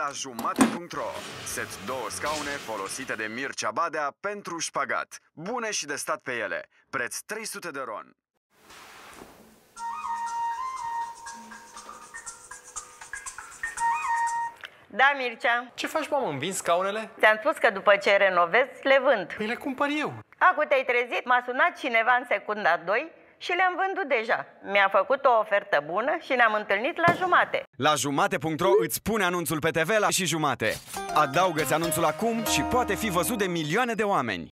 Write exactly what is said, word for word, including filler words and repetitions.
la jumate punct ro. Set două scaune folosite de Mircea Badea pentru șpagat. Bune și de stat pe ele. Preț trei sute de ron. Da, Mircea. Ce faci, mamă? Îmi vin scaunele? Ți-am spus că după ce renovez, le vând. Păi le cumpăr eu. Acu te-ai trezit, m-a sunat cineva în secunda doi și le-am vândut deja. Mi-a făcut o ofertă bună și ne-am întâlnit la jumate. La jumate punct ro îți pune anunțul pe T V la și jumate. Adaugă-ți anunțul acum și poate fi văzut de milioane de oameni.